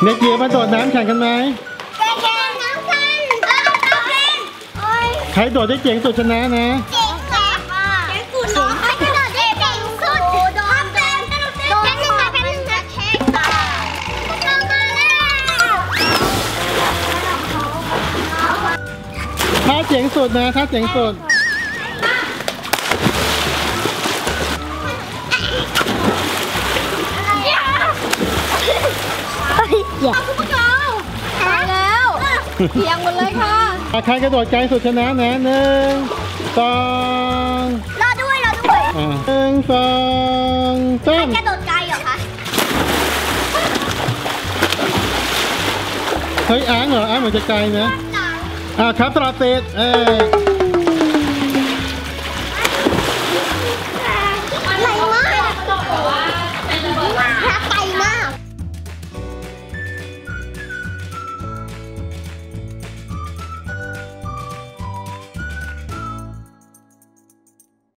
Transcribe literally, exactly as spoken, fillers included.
เด็กเกียวมาโดดน้ำแข่งกันไหมแข่งน้ำกันใครโดดได้เจ๋งสุดชนะนะเจ๋งแบบเจ๋งสุดน้องใครกระโดดได้เจ๋งสุดโดนเต็มโดนหนึ่งมาเป็นหนึ่งจะเช็คต่อลงมาแล้วถ้าเจ๋งสุดนะถ้าเจ๋งสุดอย่าคุณผู้ชมตายแล้วเพียงหมดเลยค่ะใครกระโดดไกลสุดชนะนะหนึ่งสองรอด้วยรอด้วยหนึ่งสองสามกระโดดไกลเหรอคะเฮ้ยอ้างเหรออ้างเหมือนจะไกลนะอ่าครับตลอดเตะเออ